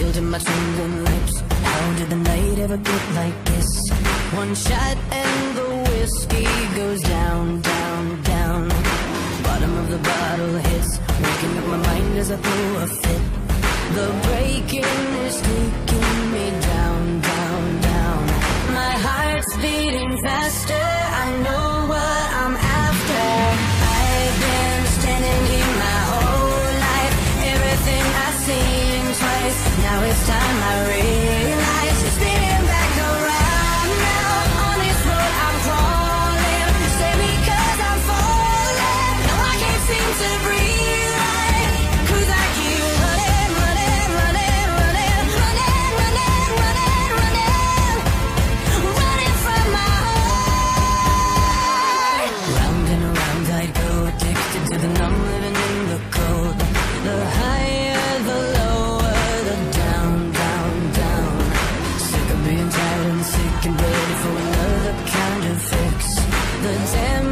bottle to my trembling lips. How did the night ever get like this? One shot and the whiskey goes down, down, down. Bottom of the bottle hits, waking up my mind as I throw a fit. The breaking is taking me down, down, down. My heart's beating faster, I know what I'm after. I've been standing here my whole life, everything I've seen twice. Now it's time I realize, spinning back around now. On this road I'm crawling, stay because I'm falling. No, I can't seem to breathe right, 'cause I keep running, running, running, running, running, running, running, running, running from my heart. Round and around I'd go, addicted to the numb, living in the cold. The higher, the lower, the down, down, down. Sick of being tired and sick and ready for another kind of fix. The damn